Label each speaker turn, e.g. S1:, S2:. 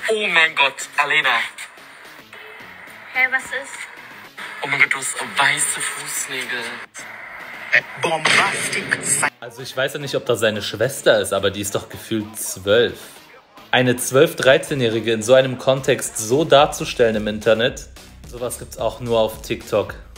S1: Oh mein Gott, Alena.
S2: Hä, was ist?
S1: Oh mein Gott, du hast weiße Fußnägel.
S3: Also ich weiß ja nicht, ob das seine Schwester ist, aber die ist doch gefühlt 12. Eine 12-, 13-Jährige in so einem Kontext so darzustellen im Internet, sowas gibt's auch nur auf TikTok.